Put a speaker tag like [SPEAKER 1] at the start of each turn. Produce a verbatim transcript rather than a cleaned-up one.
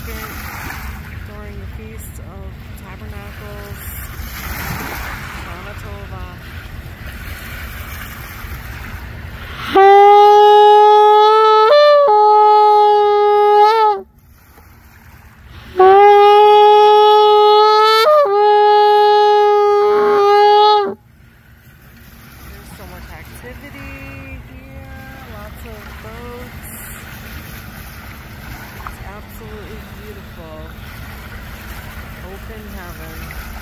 [SPEAKER 1] second during the Feast of Tabernacles, Shana Tova. There's so much activity here, lots of boats. It's absolutely beautiful. Open heaven.